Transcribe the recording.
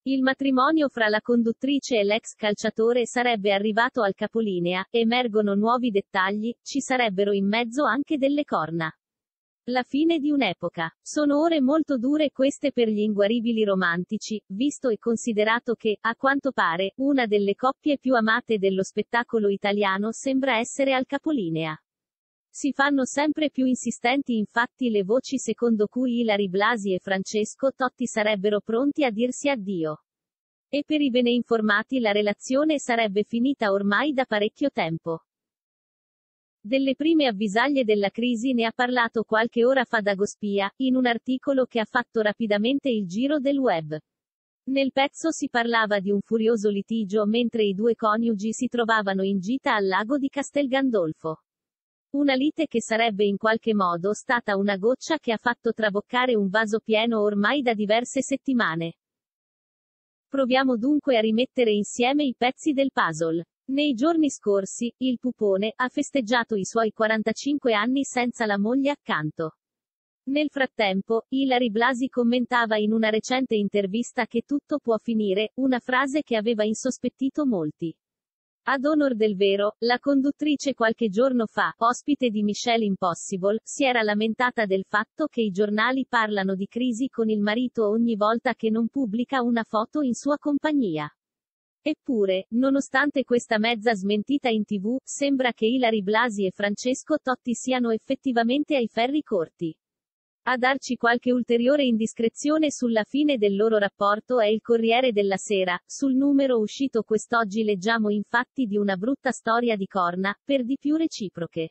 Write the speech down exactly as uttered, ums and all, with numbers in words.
Il matrimonio fra la conduttrice e l'ex calciatore sarebbe arrivato al capolinea, emergono nuovi dettagli, ci sarebbero in mezzo anche delle corna. La fine di un'epoca. Sono ore molto dure queste per gli inguaribili romantici, visto e considerato che, a quanto pare, una delle coppie più amate dello spettacolo italiano sembra essere al capolinea. Si fanno sempre più insistenti infatti le voci secondo cui Ilary Blasi e Francesco Totti sarebbero pronti a dirsi addio. E per i bene informati la relazione sarebbe finita ormai da parecchio tempo. Delle prime avvisaglie della crisi ne ha parlato qualche ora fa Dagospia, in un articolo che ha fatto rapidamente il giro del web. Nel pezzo si parlava di un furioso litigio mentre i due coniugi si trovavano in gita al lago di Castel Gandolfo. Una lite che sarebbe in qualche modo stata una goccia che ha fatto traboccare un vaso pieno ormai da diverse settimane. Proviamo dunque a rimettere insieme i pezzi del puzzle. Nei giorni scorsi, il pupone ha festeggiato i suoi quarantacinque anni senza la moglie accanto. Nel frattempo, Ilary Blasi commentava in una recente intervista che tutto può finire, una frase che aveva insospettito molti. Ad onor del vero, la conduttrice qualche giorno fa, ospite di Michelle Impossible, si era lamentata del fatto che i giornali parlano di crisi con il marito ogni volta che non pubblica una foto in sua compagnia. Eppure, nonostante questa mezza smentita in tivù, sembra che Ilary Blasi e Francesco Totti siano effettivamente ai ferri corti. A darci qualche ulteriore indiscrezione sulla fine del loro rapporto è il Corriere della Sera. Sul numero uscito quest'oggi leggiamo infatti di una brutta storia di corna, per di più reciproche.